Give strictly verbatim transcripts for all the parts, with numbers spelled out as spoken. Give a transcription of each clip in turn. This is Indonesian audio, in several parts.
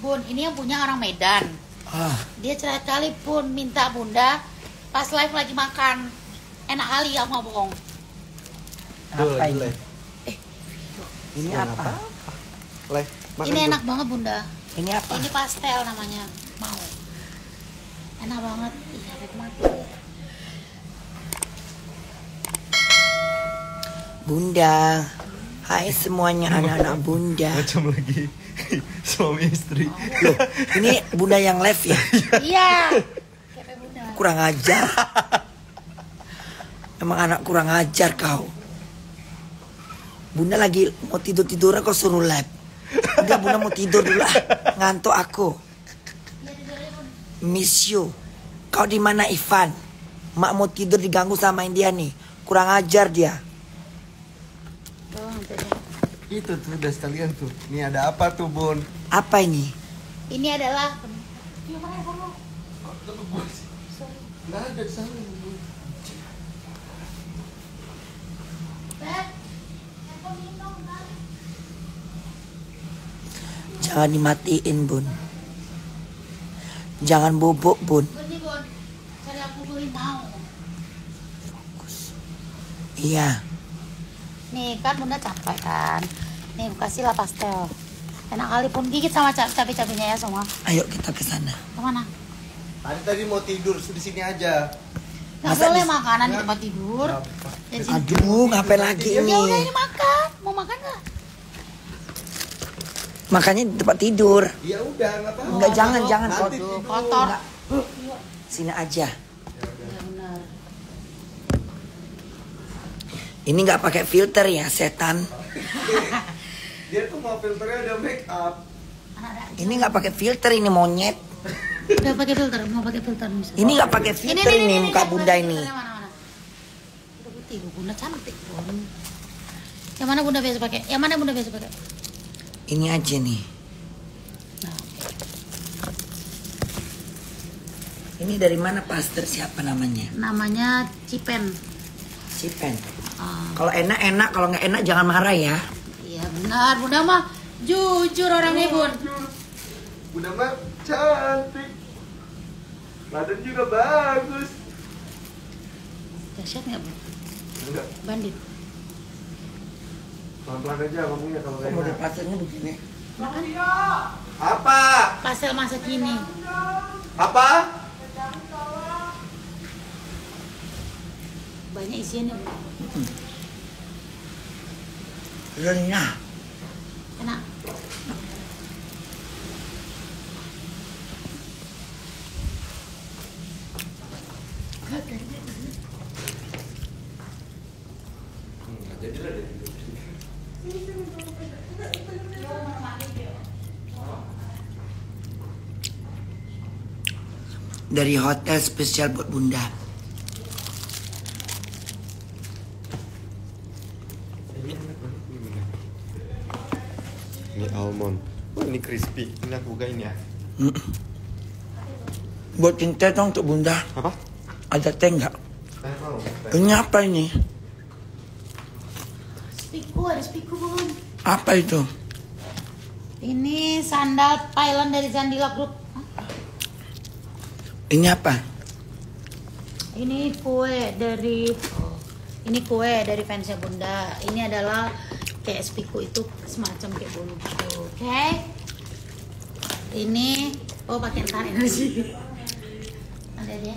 Bun, ini yang punya orang Medan. Ah. Dia cerita kali pun minta bunda pas live lagi makan. Enak kali aku nggak bohong. Apa ini? Eh, Ini apa? Leh, ini dulu. enak banget bunda. Ini apa? Ini pastel namanya. Mau? Enak banget. Iya, mati. Bunda. Hai semuanya anak-anak bunda. Macam lagi suami istri. Loh, ini bunda yang live ya? Iya. Kayak bunda. Kurang ajar. Emang anak kurang ajar kau. Bunda lagi mau tidur-tiduran kau suruh live. Udah bunda mau tidur dulu ah. Ngantuk aku. Miss you. Kau di mana Ivan? Mak mau tidur diganggu sama India nih. Kurang ajar dia. Itu tuh udah sekalian tuh. Ini ada apa tuh, Bun? Apa ini? Ini adalah Nggak ada di sana. Jangan dimatiin bun. Jangan bobok bun. Ini bun, cari aku beli mau. Iya. Nih kan bunda capek kan. Nih kasihlah pastel. Enak kali pun gigit sama cabai-cabainya ya semua. Ayo kita ke sana. Kemana? Tadi tadi mau tidur di sini aja. Nggak Masa boleh di- makanan di tempat tidur. Ya, sini. Aduh, ngapain lagi Ya ini? udah ini makan. Mau makan nggak? Makanya di tempat tidur. Ya udah, nggak apa-apa. Enggak, jangan, Aduh, jangan. Nanti aduh, tidur. kotor. Sini aja. Ya benar. Ini nggak pakai filter ya, setan. Dia tuh mau filternya ada make up. Ini nggak pakai filter, ini monyet. Udah pakai filter, mau pakai filter misalnya. Ini nggak pakai filter ini, muka bunda ini. Mana, mana? Udah putih, bunda cantik bun. Yang mana bunda biasa pakai? Yang mana bunda biasa pakai? Ini aja nih. Nah, Ini dari mana pastor siapa namanya? namanya Cipen. Cipen. Ah, Kalau enak enak, kalau nggak enak jangan marah ya. iya benar, bunda mah jujur orangnya bun. Bunda mah cantik. Badan juga bagus. Dahsyat nggak bun? Enggak, Bandit. pelan-pelan aja ngomongnya kalau Kok kayak model enak. pastornya begini? Apa? Pastel masa kini. Apa? Banyak isiannya bun. Renyah. Enak. Dari hotel spesial buat bunda. Ini almond. Oh, ini crispy. Ini aku bukain ya. Mm. Buat cinta dong untuk bunda. Apa? Ada teh nggak? Saya mau. Ini apa ini? Spiku, ada spiku bun. Apa itu? Ini sandal Thailand dari Zandila Group. Hah? Ini apa? Ini kue dari oh, ini kue dari fansnya bunda. Ini adalah kayak spiku itu semacam kayak bolu gitu. Oke. Ini oh pakai entar energi. Ada dia.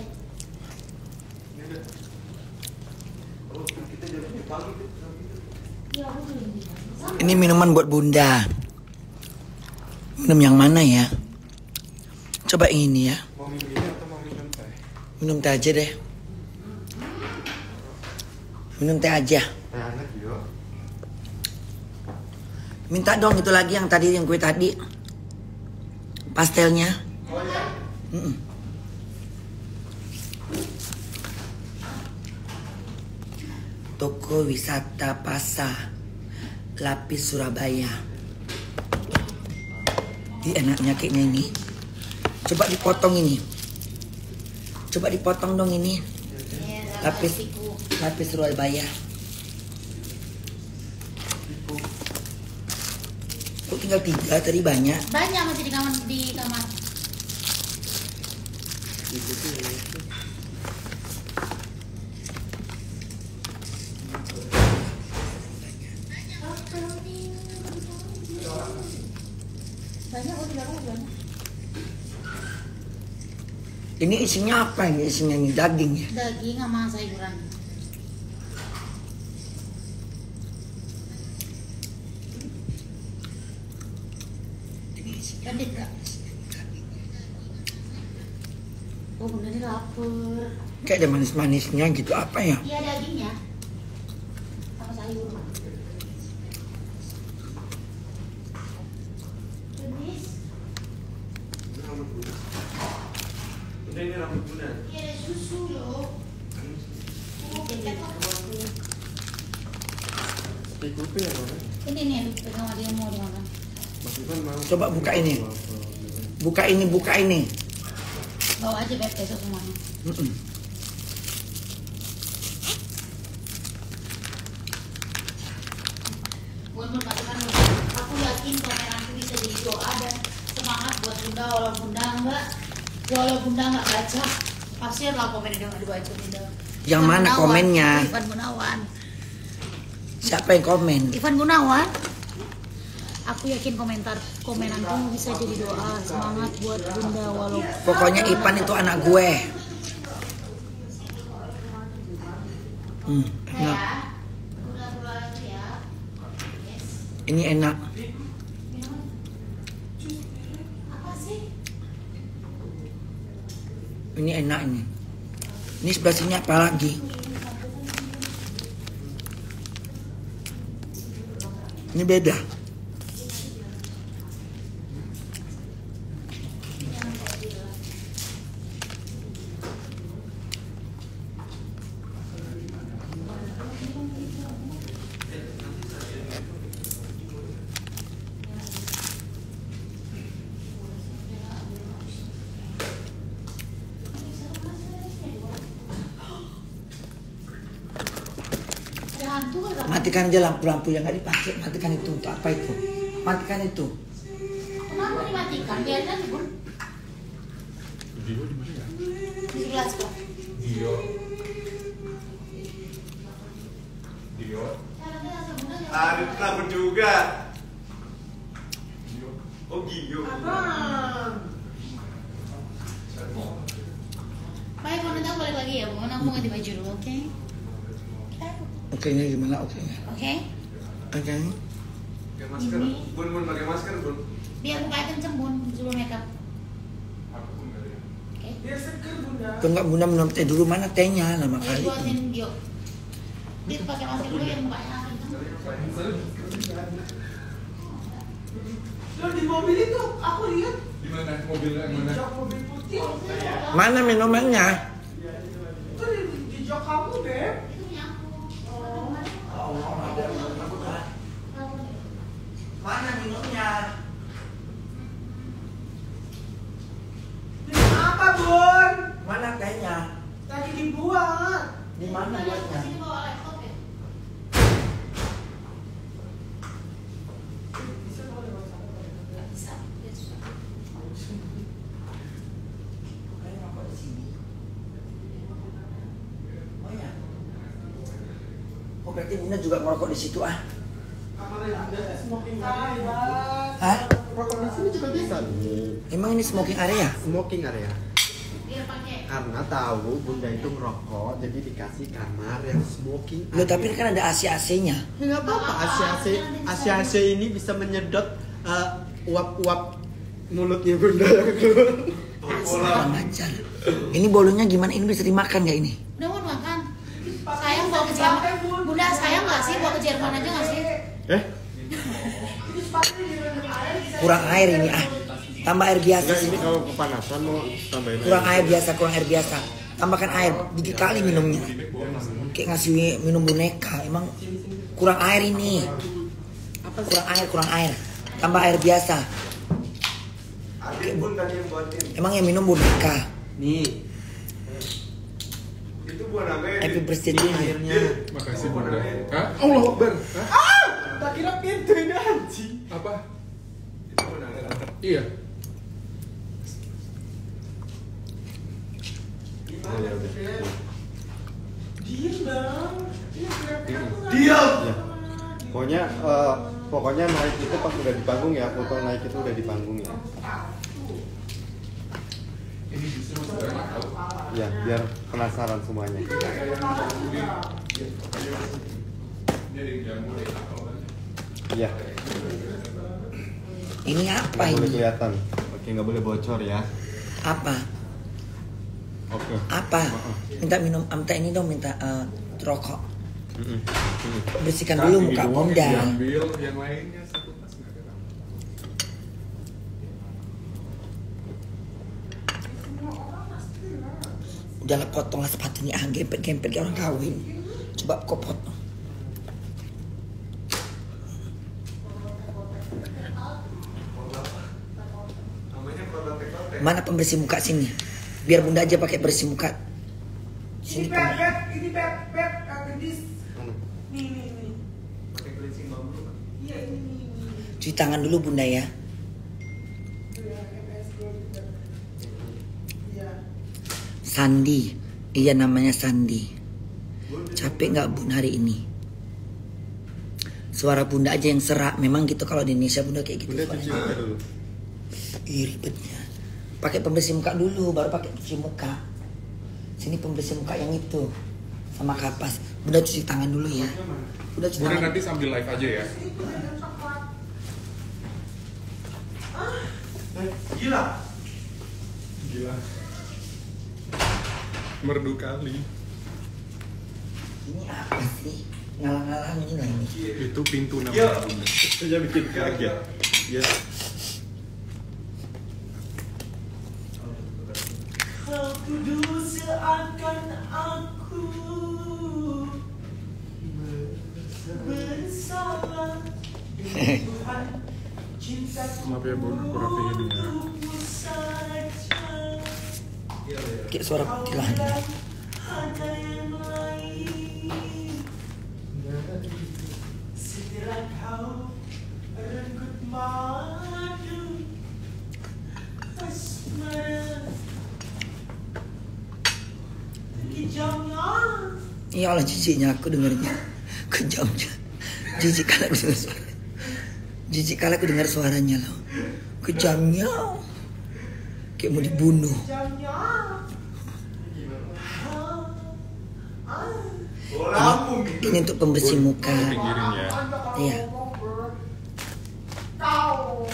Ini minuman buat bunda. Minum yang mana ya? Coba yang ini ya. Mau minum ini atau mau minum teh? Minum teh aja deh. Minum teh aja. Teh hangat yuk. Minta dong itu lagi yang tadi, yang kue tadi. Pastelnya. Oh ya? Mm-mm. Toko wisata Pasa Lapis Surabaya. Ih, enaknya kayaknya ini. Coba dipotong ini. Coba dipotong dong ini. Lapis Lapis Surabaya. Kok tinggal tiga tadi banyak? Banyak masih di kamar di kamar. Banyak oh di dalam banyak. Ini isinya apa ini? Isinya ini daging ya? Daging sama sayuran. Pendek gak? Oh bener ini lapar. Kayak ada manis-manisnya gitu, apa ya? Iya dagingnya sama sayur. Jenis? Udah ini rambut Bunda. Iya ada susu loh. Ikuti ya mana? Ini nih yang pegang dia mau dimakan. Mas Ivan mau. Coba buka ini. Buka ini, buka ini. Bawa aja Beb besok semuanya. Mm-mm. Buat mengatakan aku yakin komenanku bisa jadi doa dan semangat buat Bunda walaupun Bunda enggak walaupun Bunda enggak baca pasti lah komen yang enggak dibaca Bunda. Yang Ivan mana Gunawan, komennya? Ivan Gunawan. Siapa yang komen? Ivan Gunawan. Aku yakin komentar komenanku bisa jadi doa semangat buat Bunda walaupun Pokoknya Ipan itu anak gue. Hmm, enak. ya. Udah mulai ya. Yes. Ini enak. Apa sih? Ini enak ini. Ini sebelah sini apa lagi? Ini beda. Ada hantu kan? Matikan aja lampu-lampu yang nggak dipakai. Matikan itu untuk apa itu? Matikan itu. Kenapa dimatikan? Biarin aja Bun. Dio di mana ya? Di sebelah sebelah. Dio. Dio. Ah, kenapa juga? Oh, Gio. Baik, mau nanti aku balik lagi ya, Bun. Aku mau ganti baju dulu, oke? Oke, ini gimana? Oke. Oke? Oke. Pakai masker. Bun, bun pakai masker, bun. Biar mukanya kenceng, Bun, sebelum makeup. Oke? Biar seger, bunda. Tunggu Bunda minum teh dulu, mana tehnya lama Ayo kali. buatin Gio. Dia pakai masker dulu yang mukanya kenceng. Lo di mobil itu, aku lihat. Di mana mobilnya yang mana? Jok mobil putih. Mana minumannya? Itu di, di jok kamu, Beb. Itu punya aku. Mana minumnya? Ini apa, Bun? Mana tehnya? Tadi dibuang. Di mana buatnya? Sini bawa laptop ya? Nggak bisa. Dia susah. Kayaknya rokok di sini. Oh ya. Oh berarti Bunda juga merokok di situ ah? Smoking area. Hah? Rokok di sini juga bisa nih. Emang ini smoking area? Smoking area. Biar pakai. Karena tahu Bunda itu ngerokok, jadi dikasih kamar yang smoking. Loh tapi kan ada A C A C-nya. Ya nggak apa-apa. A C A C A C A C ini bisa menyedot uh, uap-uap mulutnya Bunda yang keluar. Kurang ajar. Ini bolunya gimana? Ini bisa dimakan nggak ini? Udah mau makan. Sayang bawa ke Jerman. Bunda sayang nggak sih bawa ke Jerman aja nggak sih? Eh? Kurang air ini ah. Tambah air biasa Enggak, sih. ini kalau kepanasan mau tambahin Kurang air biasa, kurang air biasa. Tambahkan air, dikit kali minumnya. Kayak ngasih minum boneka. Emang kurang air ini. Kurang air, kurang air. Tambah air biasa. Adik, Bun, tadi yang buatin. Emang yang minum boneka. Nih, Itu buat apa ya? Happy birthday ini dulu. airnya. Makasih Bunda. Hah? Allah Akbar. Hah? Tak kira pintu ini anjing. Apa? Iya. Diam bang. Diam. Ya. Pokoknya eh, pokoknya naik itu pas udah di panggung ya, foto naik itu udah di panggung ya. Ini justru sebenarnya tahu. Ya, biar penasaran semuanya. Iya. Ini apa Nggak boleh ini? kelihatan. Oke, nggak boleh bocor ya. Apa? Oke. Apa? Minta minum, minta ini dong, minta uh, rokok. Mm-mm. Mm-mm. Bersihkan dulu muka bunda. Diambil yang lainnya satu tas nggak ada. Udahlah potonglah sepatunya, ah gempet-gempet kayak orang kawin. Coba kau potong. Mana pembersih muka sini? Biar bunda aja pakai bersih muka. Ini Sini pet, pem- pet, ini pet, pet, uh, gendis. Mana? Nih, nih, nih. Pakai cleansing bambu kan? Iya, ini, nih, nih. cuci tangan dulu bunda ya. Iya, M S dua juga. Iya. Sandi, iya namanya Sandi. Capek nggak bun hari ini? Suara bunda aja yang serak. Memang gitu kalau di Indonesia bunda kayak gitu Bunda cuci suaranya. muka dulu. Ih, ribetnya. Pakai pembersih muka dulu, baru pakai cuci muka. Sini pembersih muka yang itu sama kapas. Bunda cuci tangan dulu ya. Bunda cuci Bunda tangan. nanti sambil live aja ya. Eh, gila. Gila. Merdu kali. Ini apa sih? Ngalang-ngalang ini lah ini. Itu pintu Iya. namanya Bunda. Saya bikin kaget. Ya. Kau tuduh seakan aku bersalah. Tuhan, cintaku Maaf ya Bun, aku rapiin ya. untukmu saja. Kayak suara kuntilanak. Ada yang lain. Setelah kau renggut madu asmara, kejamnya. Ya Allah, jijiknya aku dengarnya. Kejamnya. Jijik kali aku dengar suara. Jijik kali aku dengar suaranya loh. Kejamnya. Kayak mau dibunuh. Jamnya. Ini, ini untuk pembersih muka. Pinggirin ya. Iya. Kau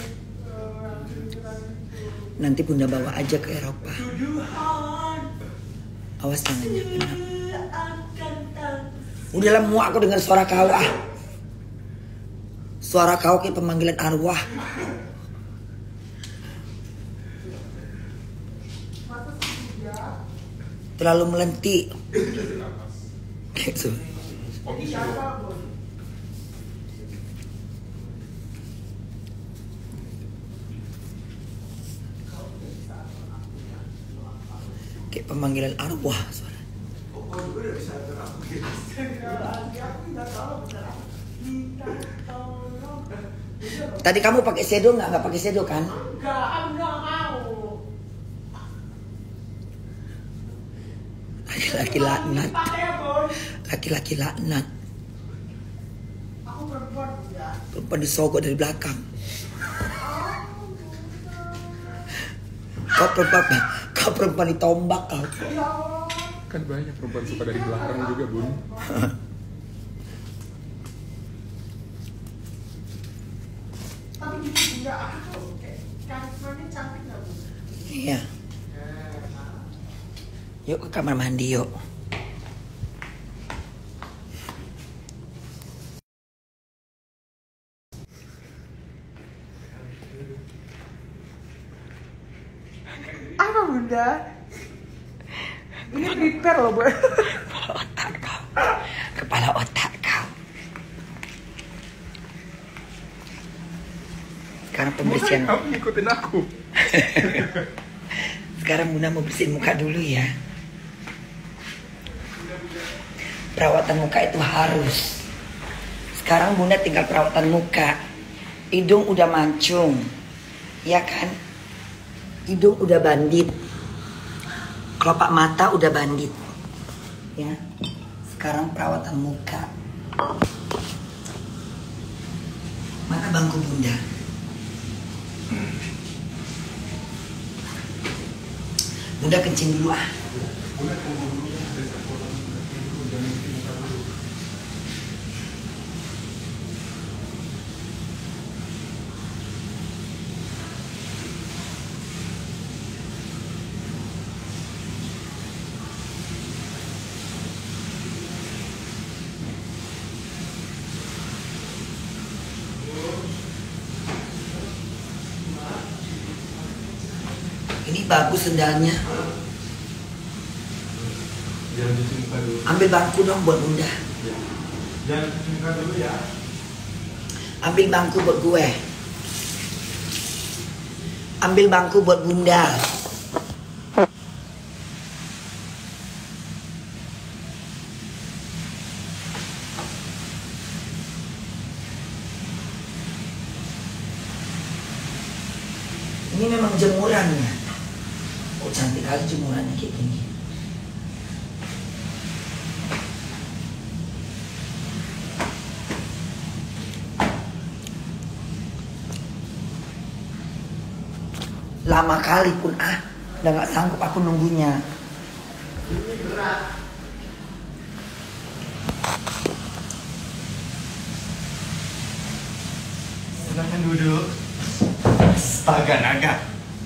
Nanti bunda bawa aja ke Eropa. tuduhan Awas tangannya kena. akan tak. Udahlah muak aku dengar suara kau ah. Suara kau kayak pemanggilan arwah. Terlalu melentik. Kayak gitu. Kayak pemanggilan arwah suara. Tadi kamu pakai shadow nggak? Nggak pakai shadow kan? Enggak, enggak mau. Laki-laki laknat. Pakai ya, Bon. Laki-laki laknat. Aku perempuan ya. Perempuan disogok dari belakang. Kau perempuan, kau perempuan ditombak kau. Ya Allah. Kan banyak perempuan suka dari belakang juga Bun. Tapi gitu enggak aku kayak karismanya cantik enggak, Bu? Iya. Yuk ke kamar mandi yuk. Apa Bunda? Ini prepare loh, Bu. Kepala otak kau. Kepala otak kau. Sekarang pembersihan. Kamu ngikutin aku. Sekarang Bunda mau bersihin muka dulu ya. Perawatan muka itu harus. Sekarang Bunda tinggal perawatan muka. Hidung udah mancung. Ya kan? Hidung udah bandit. Kelopak mata udah bandit. Ya. Sekarang perawatan muka. Mana bangku bunda? Bunda kencing dulu ah. Ini bagus sendalnya. Jangan cuci muka dulu. Ambil bangku dong buat bunda. Jangan cuci muka dulu ya. Ambil bangku buat gue. Ambil bangku buat bunda. Ini memang jemurannya. Oh cantik kali jemurannya kayak gini. Lama kali pun ah, udah nggak sanggup aku nunggunya. Silahkan duduk. Astaga naga.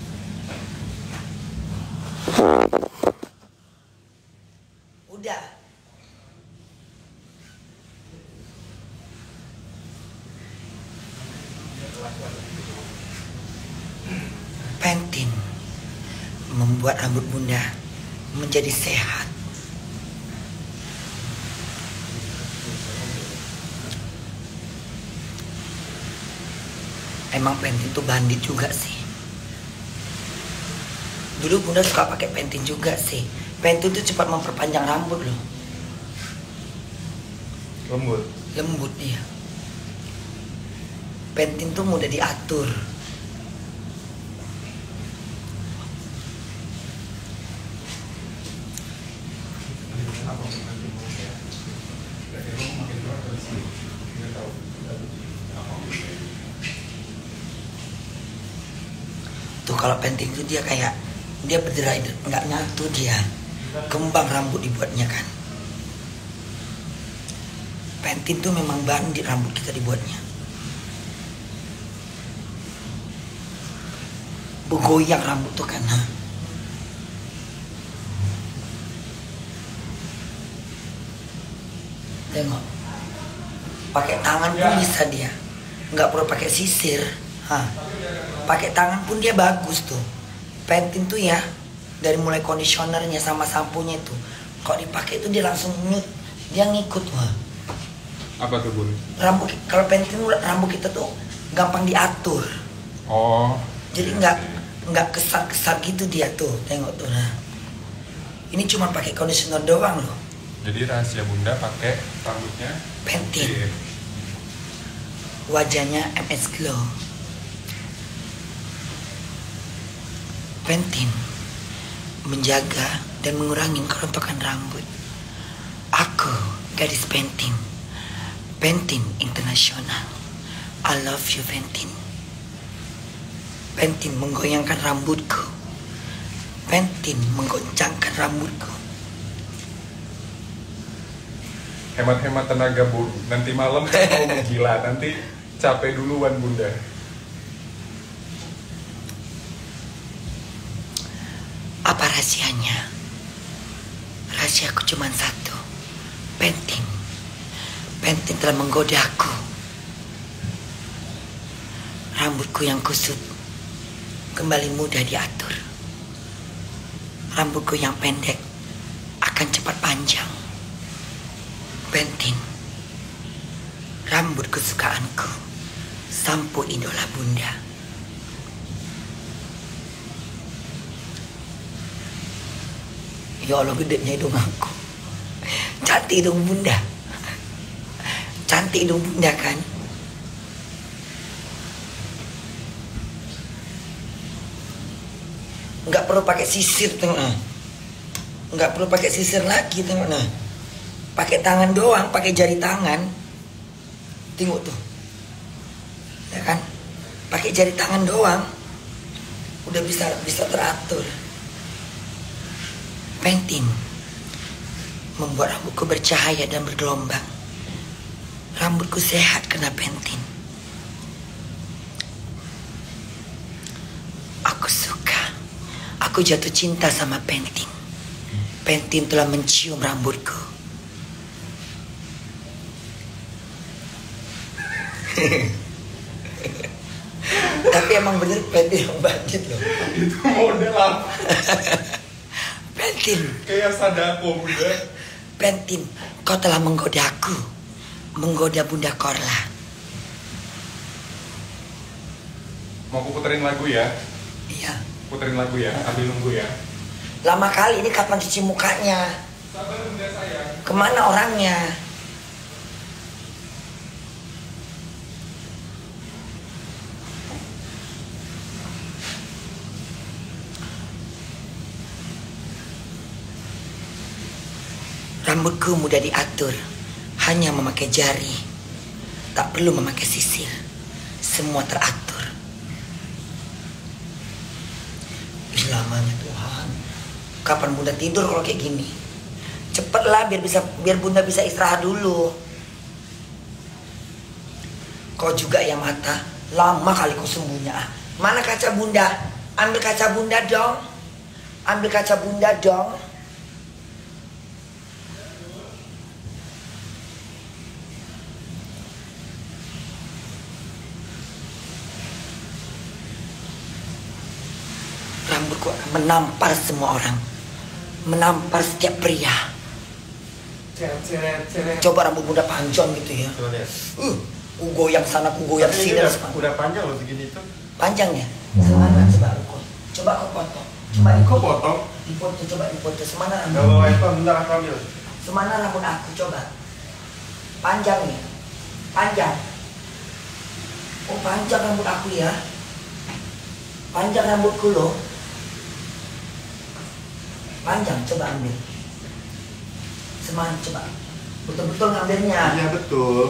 Udah. Pentin membuat rambut bunda menjadi sehat. Emang Pentin tuh bandit juga sih. Dulu bunda suka pakai Pentin juga sih. Pentin tuh cepat memperpanjang rambut loh. Lembut. Lembut dia. Pentin tuh mudah diatur. Tuh kalau Pentin tuh dia kayak dia berderai nggak nyatu dia. Kembang rambut dibuatnya kan. Pentin tuh memang bandit rambut kita dibuatnya. Bergoyang rambut tuh kan. Ha? Tengok. Pakai tangan pun bisa dia. Nggak perlu pakai sisir. Hah. Pakai tangan pun dia bagus tuh. Pentin tuh ya, dari mulai conditionernya sama sampunya itu, kalau dipakai itu dia langsung nyut, dia ngikut wah. Apa tuh bun? Rambut kalau Pentin rambut kita tuh gampang diatur. Oh. Jadi nggak nggak kesar-kesar gitu dia tuh, tengok tuh nah. Ini cuma pakai conditioner doang loh. Jadi rahasia bunda pakai rambutnya Pentin. Iya. Wajahnya M S Glow. Pentin menjaga dan mengurangi kerontokan rambut. Aku gadis Pentin. Pentin Internasional. I love you Pentin. Pentin menggoyangkan rambutku. Pentin menggoncangkan rambutku. Hemat-hemat tenaga bu. Nanti malam kan mau gila. Nanti capek duluan bunda. Apa rahasianya? Rahasiaku cuma satu. Pentin. Pentin telah menggodaku. Rambutku yang kusut kembali mudah diatur. Rambutku yang pendek akan cepat panjang. Pentin. Rambut kesukaanku. Sampo idola bunda. Ya Allah gedenya hidung aku. Cantik hidung bunda. Cantik hidung bunda kan. Nggak perlu pakai sisir, tengok nah. Nggak perlu pakai sisir lagi, tengok nah. Pakai tangan doang, pakai jari tangan. Tengok tuh. Ya kan? Pakai jari tangan doang. Udah bisa bisa teratur. Pantene membuat rambutku bercahaya dan bergelombang. Rambutku sehat kena Pantene. Aku suka. Aku jatuh cinta sama Pantene. Pantene telah mencium rambutku. Tapi emang bener Pantene yang bandit loh. Itu model apa? Pantene. Kayak Sadako Bunda. Pantene, kau telah menggodaku. Menggoda Bunda Korla. Mau aku puterin lagu ya? Iya. Puterin lagu ya, ambil nunggu ya. Lama kali ini kapan cuci mukanya? Sabar Bunda sayang. Kemana orangnya? Rambutku mudah diatur, hanya memakai jari. Tak perlu memakai sisir. Semua teratur. Ih, lamanya Tuhan. Kapan Bunda tidur kalau kayak gini? Cepatlah biar bisa biar Bunda bisa istirahat dulu. Kau juga ya mata, lama kali kau sembunyi. Ah, mana kaca Bunda? Ambil kaca Bunda dong. Ambil kaca Bunda dong. Rambutku akan menampar semua orang. Menampar setiap pria. Ceret, ceret, ceret. Coba rambut Bunda panjang gitu ya. Coba lihat. Uh, ku goyang sana, ku goyang Tapi sini. ini dan udah, sebagainya. udah panjang loh segini tuh. Panjang ya? Semana coba aku. Coba aku potong. Coba Kok aku potong? dipoto, coba dipoto. Semana Gak rambut. bawa iPhone, bentar aku ambil. Semana rambut aku coba. Panjang nih. Panjang. Oh, panjang rambut aku ya. Panjang rambutku loh. Panjang, coba ambil. Seman, coba. Betul-betul ngambilnya. Iya betul.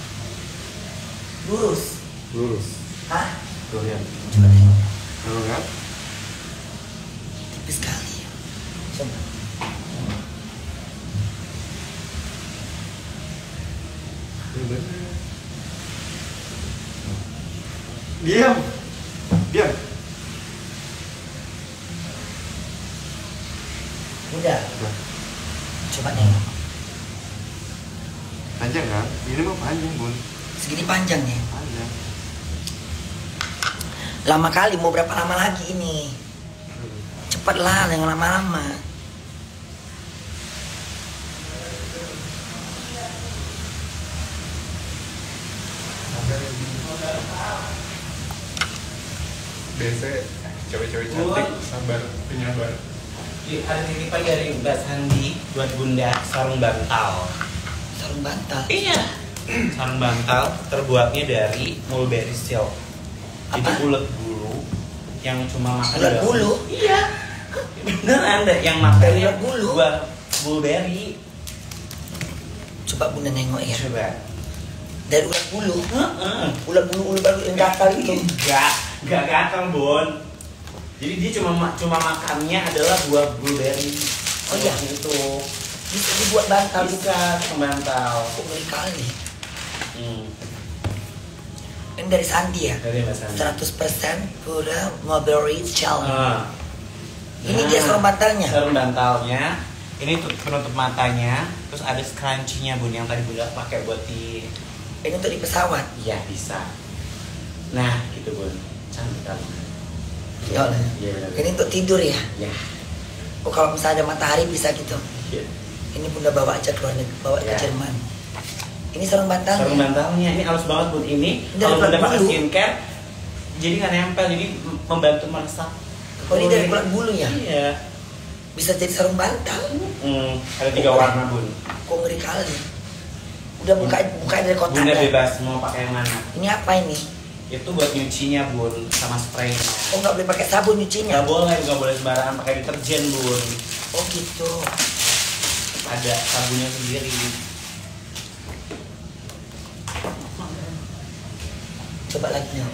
Lurus. Lurus. Hah? Tuh lihat. Coba tengok. Tahu kan? Tipis sekali. Coba. Diam. Diam. Udah. Nah, Coba tengok. panjang kan? Ini mah panjang bun. Segini panjangnya. Panjang. Lama kali, mau berapa lama lagi ini? Cepatlah, jangan lama-lama. Biasa cewek-cewek cantik, sabar, penyabar. Ada titipan dari Mbak Sandi buat Bunda sarung bantal. Sarung bantal. Iya. Sarung bantal terbuatnya dari mulberry silk. Jadi Apa? ulet bulu yang cuma makan Ulet daun. bulu? Iya. Beneran deh yang makannya Ulet bulu? buat mulberry. Coba Bunda nengok ya. Coba. Dari ulat bulu. Heeh. Ulat bulu, ulat bulu yang gatal itu. Enggak, enggak gatal, Bon. Jadi dia cuma ma- cuma makannya adalah buah blueberry. Oh iya? Itu. Bisa dibuat bantal juga. Bisa pembantal. Kok ngeri kali. Hmm. Ini dari Sandi ya? Dari Mbak Sandi. seratus persen pura mulberry gel. Ah. Ini dia sarung bantalnya. Sarung bantalnya. Ini tuh penutup matanya. Terus ada scrunchie-nya Bun yang tadi Bunda pakai buat di. Ini untuk di pesawat. Iya bisa. Nah gitu Bun. Cantik kan. Ya, Iya. benar. ini untuk tidur ya. Ya. Oh, kalau misalnya ada matahari bisa gitu. Iya. Ini Bunda bawa aja keluar negeri, bawa ke Ya. Jerman. Ini sarung bantalnya. Sarung bantalnya ini halus banget Bun. Ini Dari kalau Bunda bulan pakai bulu. skincare jadi nggak nempel, jadi membantu meresap. Oh, ini dari bulan bulu ya? Iya. Bisa jadi sarung bantal. Hmm, ada tiga warna Bun. Kok ngeri kali. Udah buka buka dari kotak Bunda ya? bebas mau pakai yang mana. Ini apa ini? Itu buat nyucinya bun, sama spraynya. Oh nggak boleh pakai sabun nyucinya? Nggak boleh, nggak boleh sembarangan pakai deterjen bun. Oh gitu. Ada sabunnya sendiri. Coba lagi nih.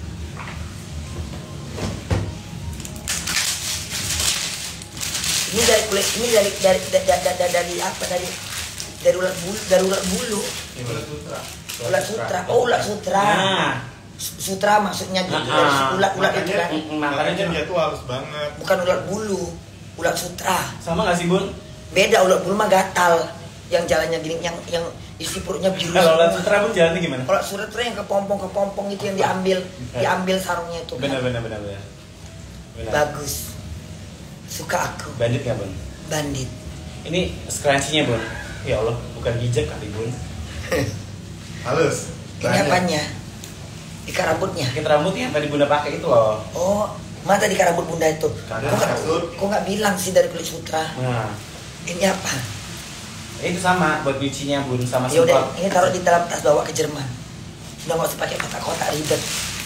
Ini dari kulit, ini dari dari dari, dari, dari, dari apa dari dari ulat bulu, dari ulat bulu. Ulat sutra. Ulat sutra. Oh ulat sutra. Nah. Sutra maksudnya gitu. Nah, Dari ulat-ulat itu kan. Makanya dia tuh halus banget. Bukan ulat bulu, ulat sutra. Sama nggak sih bun? Beda, ulat bulu mah gatal. Yang jalannya gini, yang yang isi perutnya biru. Kalau ulat sutra bun jalannya gimana? Ulat sutra yang kepompong kepompong itu yang diambil, diambil sarungnya itu. Kan? Benar benar benar benar. Benar. Bagus. Suka aku. Bandit nggak bun? Bandit. Ini scrunchie-nya bun. Ya Allah, bukan hijab kali bun. Halus. Ini apanya? Ikat rambutnya. Ikat rambutnya yang tadi bunda pakai itu loh. Oh, mana tadi ikat rambut bunda itu? Kadang Kok nggak kasut. kok nggak bilang sih dari kulit sutra? Nah, Ini apa? itu sama buat nyucinya bun, sama Ya udah, semprot. ini taruh di dalam tas bawa ke Jerman. Udah nggak usah pakai kotak-kotak ribet.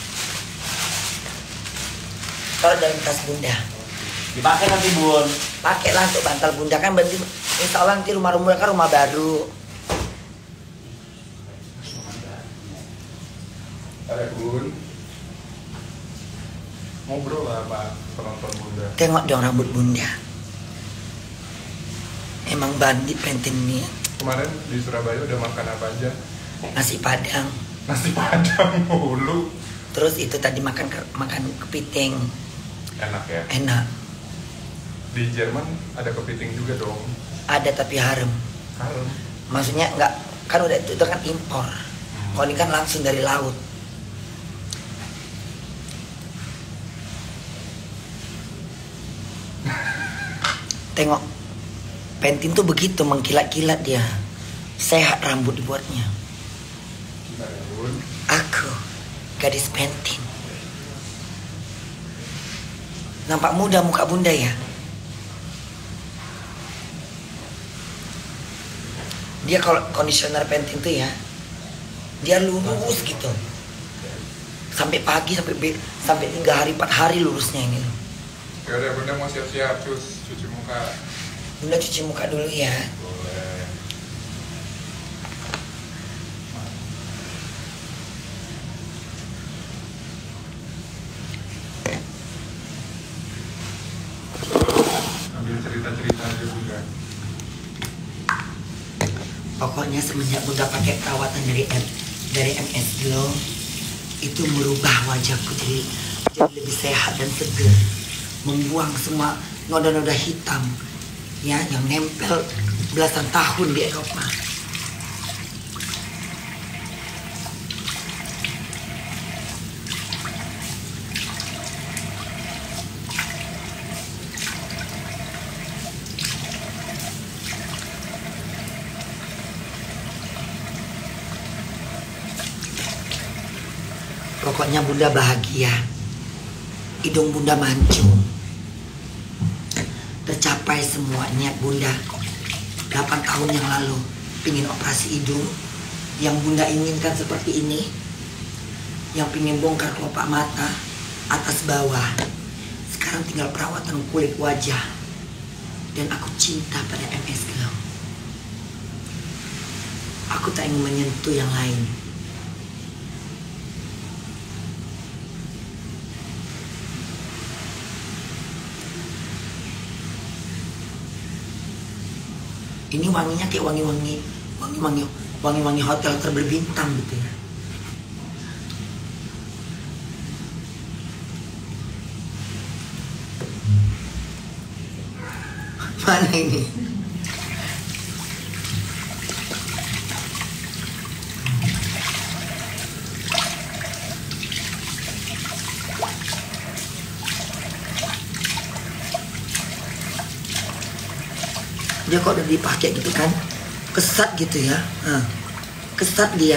Taruh dalam tas bunda. Dipakai nanti bun. Pakailah untuk bantal bunda kan berarti insya Allah nanti rumah rumah kan rumah baru. Ada bun. Ngobrol lah Pak penonton bunda. Tengok dong rambut bunda. Emang bandit pentin ini. Kemarin di Surabaya udah makan apa aja? Nasi padang. Nasi padang mulu. Terus itu tadi makan ke, makan kepiting. Enak ya. Enak. Di Jerman ada kepiting juga dong. Ada tapi harem. Kalem. Maksudnya enggak, kan udah itu, itu kan impor. Kalau ini kan langsung dari laut. Tengok, pentin tuh begitu mengkilat-kilat dia. Sehat rambut dibuatnya. Gimana ya bun? Aku, gadis pentin. Nampak muda muka bunda ya? Dia kalau kondisioner pentin tuh ya, dia lurus gitu. Sampai pagi, sampai be- sampai tiga hari, empat hari lurusnya ini loh. Ya udah bunda mau siap-siap cus cuci muka. Bunda cuci muka dulu ya. Boleh. Ambil cerita-cerita aja bunda. Pokoknya semenjak bunda pakai perawatan dari M, dari M S Glow itu merubah wajahku jadi, jadi lebih sehat dan segar, membuang semua noda-noda hitam ya yang nempel belasan tahun di Eropa. Pokoknya bunda bahagia. Hidung bunda mancung. Tercapai semua niat bunda. delapan tahun yang lalu pingin operasi hidung. Yang bunda inginkan seperti ini. Yang pingin bongkar kelopak mata atas bawah. Sekarang tinggal perawatan kulit wajah. Dan aku cinta pada M S Glow. Aku tak ingin menyentuh yang lain. Ini wanginya kayak wangi-wangi, wangi-wangi, wangi-wangi hotel terbintang gitu ya. Mana ini? Dia kok udah dipakai gitu kan, kesat gitu ya, nah, kesat dia.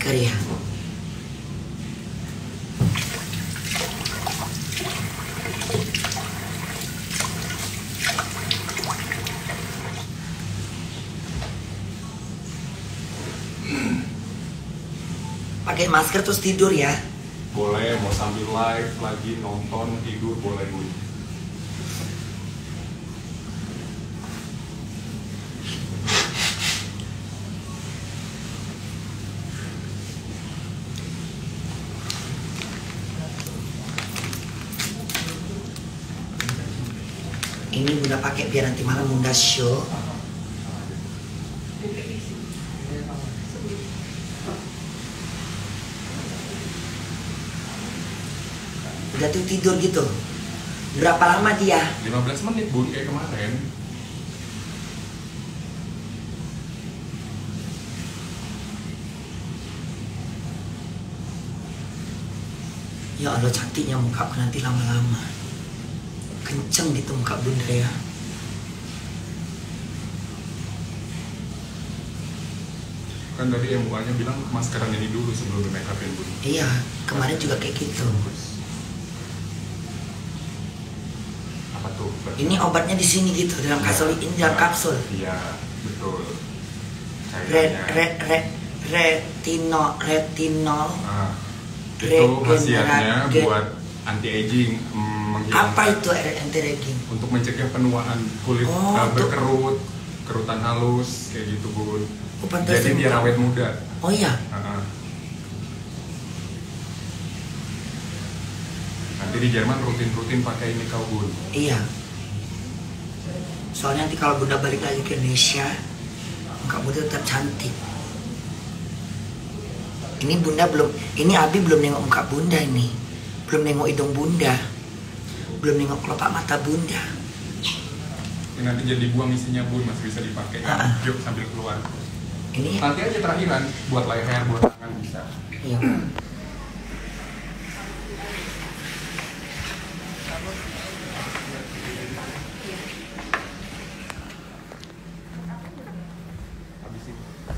masker ya. Pakai masker terus tidur ya. Boleh, mau sambil live lagi nonton tidur boleh Bun. Ini Bunda pakai biar nanti malam Bunda show. Udah tuh tidur gitu. Berapa lama dia? lima belas menit Bun, kayak kemarin. Ya Allah, cantiknya muka aku nanti lama-lama. Kenceng gitu muka Bunda ya. Kan tadi M U A-nya bilang maskeran ini dulu sebelum di make upin Bun. Iya, kemarin juga kayak gitu. Apa tuh? Ini obatnya di sini gitu, dalam kapsul ini dalam kapsul. Iya, betul. Red, Cairannya. red, red, retinol, retinol. Ah, itu khasiatnya Regenerate. buat anti aging, Apa itu anti-aging? untuk mencegah penuaan kulit Oh, uh, tuh. berkerut, kerutan halus kayak gitu Bun. Oh, pantas Jadi ya, biar Bun. awet muda. Oh iya, Ah. Nanti di Jerman rutin-rutin pakai ini kau Bun. iya. Soalnya nanti kalau Bunda balik lagi ke Indonesia, muka Bunda tetap cantik. Ini Bunda belum, ini Abi belum nengok muka Bunda ini. Belum nengok hidung Bunda. Belum nengok kelopak mata Bunda. Ini nanti jadi buang isinya Bun, masih bisa dipakai. Ah. Yuk sambil keluar. Ini Nanti aja terakhiran buat leher, buat tangan bisa. iya. Habisin.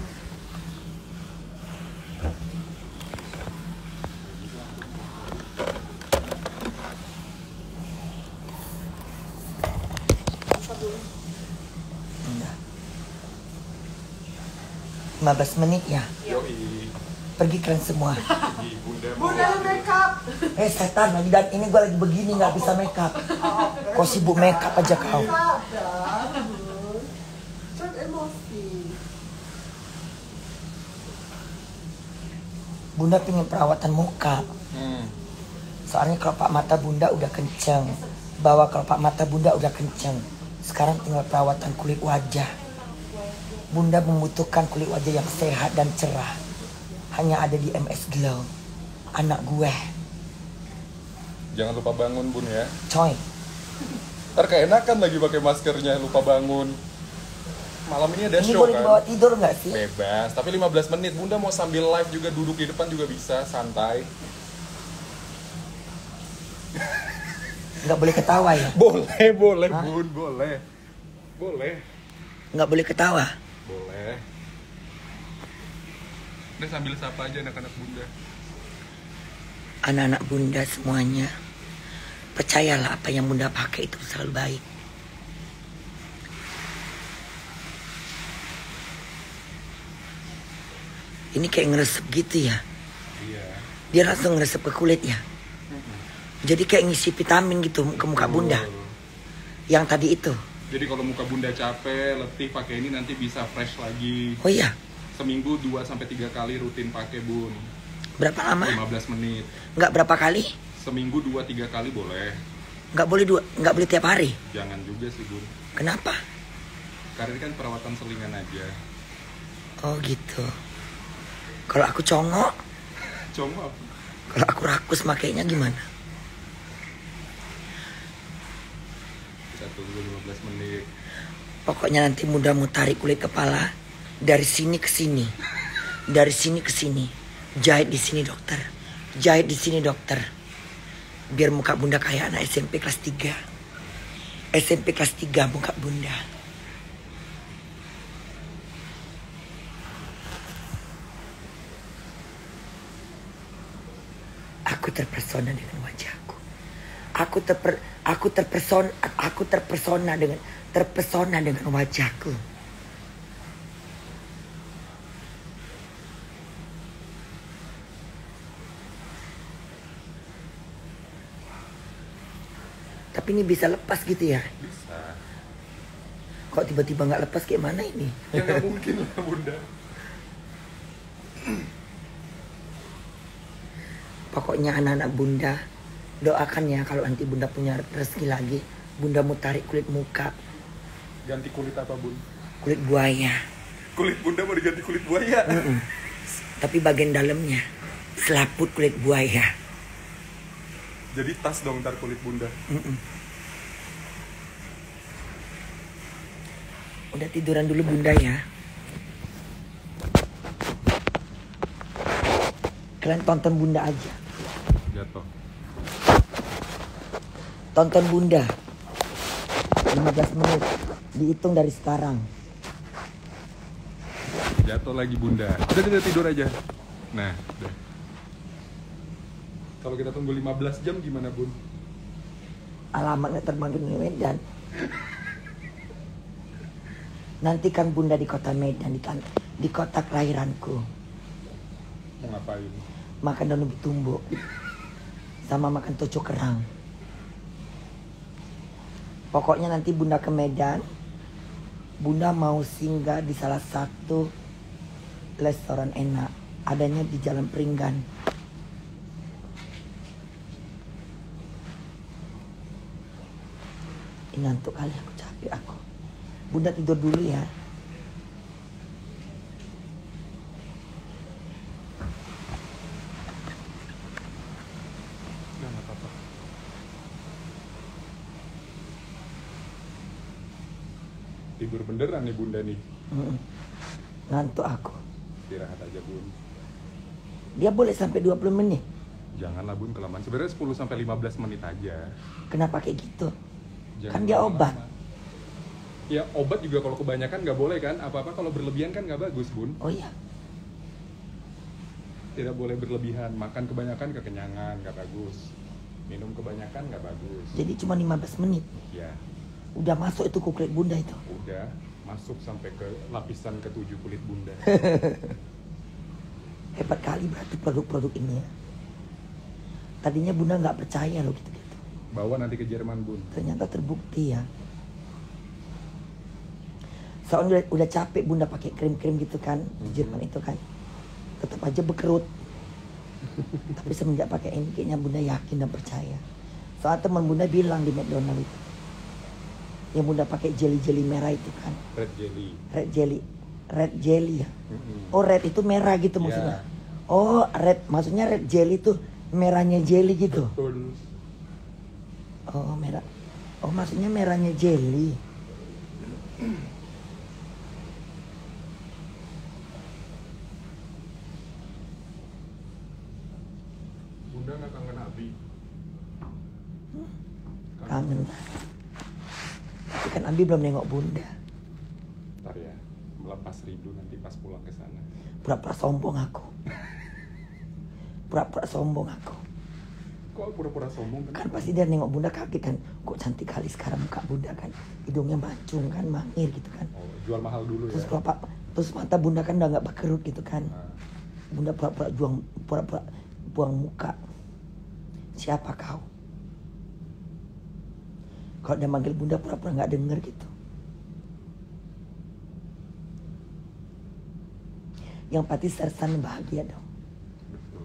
Enggak. lima belas menit ya. Yoi. Pergi kalian semua. Ih, Bunda mau. Bunda make up. Eh setan lagi, dan ini gue lagi begini nggak bisa make up. Kau sibuk make up aja kau. Sadar, Bun. Jangan emosi. Bunda pengen perawatan muka. Hmm. Soalnya kelopak mata Bunda udah kenceng. Bawah kelopak mata Bunda udah kenceng. Sekarang tinggal perawatan kulit wajah. Bunda membutuhkan kulit wajah yang sehat dan cerah. Hanya ada di M S Glow. Anak gue. Jangan lupa bangun Bun ya. Coy. Ntar keenakan lagi pakai maskernya, lupa bangun. Malam ini ada Ini show boleh kan? dibawa tidur nggak sih? Bebas, tapi lima belas menit. Bunda mau sambil live juga duduk di depan juga bisa, santai. Nggak boleh ketawa ya? Boleh, boleh Hah? Bun, boleh. Boleh. Nggak boleh ketawa? Boleh. Udah sambil sapa aja anak-anak Bunda. Anak-anak Bunda semuanya, percayalah apa yang Bunda pakai itu selalu baik. Ini kayak ngeresep gitu ya. Iya. Dia langsung ngeresep ke kulit ya. Jadi kayak ngisi vitamin gitu ke muka Bunda. Yang tadi itu. Jadi kalau muka Bunda capek, letih pakai ini nanti bisa fresh lagi. Oh iya, Seminggu dua sampai tiga kali rutin pakai Bun. berapa lama? lima belas menit. Nggak berapa kali? Seminggu dua tiga kali boleh. Nggak boleh dua, nggak boleh tiap hari. Jangan juga sih Bun. Kenapa? Karena ini kan perawatan selingan aja. Oh gitu. Kalau aku congok, Cuma apa? kalau aku rakus makainya gimana? Kita tunggu lima belas menit. Pokoknya nanti Bunda mau tarik kulit kepala dari sini ke sini, dari sini ke sini, jahit di sini dokter, jahit di sini dokter, biar muka Bunda kayak anak S M P kelas tiga, S M P kelas tiga muka Bunda. Aku terpesona dengan wajahku. Aku terper, aku terpesona, aku terpesona dengan terpesona dengan wajahku. Tapi ini bisa lepas gitu ya? Bisa. Kok tiba-tiba nggak lepas kayak mana ini? Ya nggak mungkin lah bunda. Pokoknya anak-anak bunda doakan ya kalau nanti bunda punya rezeki lagi, bunda mau tarik kulit muka. Ganti kulit apa bun? Kulit buaya. Kulit bunda mau diganti kulit buaya? Mm-mm. Tapi bagian dalamnya selaput kulit buaya. Jadi tas dong ntar kulit bunda. Mm-mm. Udah tiduran dulu bunda ya. Kalian tonton bunda aja. Jatuh. Tonton bunda lima belas menit. Dihitung dari sekarang. Jatuh lagi bunda. Udah kita tidur aja. Nah, udah. Kalau kita tunggu lima belas jam gimana bun? Alamatnya terbang ke Medan. Nanti kan bunda di kota Medan, di, kan- di kota kelahiranku. Mau ngapain? Makan daun ubi tumbuk. Sama makan toco kerang. Pokoknya nanti bunda ke Medan. Bunda mau singgah di salah satu restoran enak. Adanya di Jalan Peringgan. Ini ngantuk kali aku, capek aku. Bunda tidur dulu ya. Nah, nggak apa-apa. Tidur beneran nih bunda nih. Mm-mm. Ngantuk aku. Istirahat aja bun. Dia boleh sampai dua puluh menit. Janganlah bun kelamaan. Sebenarnya sepuluh sampai lima belas menit aja. Kenapa kayak gitu? Jangan Kan dia lama-lama. obat. Ya obat juga kalau kebanyakan nggak boleh kan. Apa-apa kalau berlebihan kan nggak bagus bun. Oh iya. Tidak boleh berlebihan. Makan kebanyakan kekenyangan nggak bagus. Minum kebanyakan nggak bagus. Jadi cuma lima belas menit. Ya Udah masuk itu ke kulit bunda itu. udah masuk sampai ke lapisan ketujuh kulit bunda. Hebat kali berarti produk-produk ini ya. Tadinya bunda nggak percaya loh gitu-gitu. Bawa nanti ke Jerman bun. Ternyata terbukti ya. Soalnya udah, udah capek bunda pakai krim-krim gitu kan. Di Jerman itu kan. Tetap aja berkerut. Tapi semenjak pakai ini kayaknya bunda yakin dan percaya. Soalnya teman bunda bilang di McDonald itu. Yang bunda pakai jelly-jelly merah itu kan. Red jelly. Red jelly. Red jelly ya. Mm-mm. Oh red itu merah gitu Ya. maksudnya. Oh red maksudnya red jelly itu merahnya jelly gitu. Betul. Oh merah. Oh maksudnya merahnya jelly. Bunda nggak kangen Abi? Kangen. Tapi kan Abi belum nengok bunda. Ntar ya, melepas rindu nanti pas pulang ke sana. Pura-pura sombong aku. Pura-pura sombong aku. Kok pura-pura sombong Kan kan? pasti dia nengok bunda kaget kan. Kok cantik kali sekarang muka bunda kan. Hidungnya mancung kan, mangir gitu kan. Oh, jual mahal dulu Terus ya. kalau pak, terus mata bunda kan udah nggak berkerut gitu kan. Nah, Bunda pura-pura juang, pura-pura buang muka. Siapa kau? Kalau dia manggil bunda pura-pura nggak denger gitu. Yang pasti Sersan bahagia dong. betul.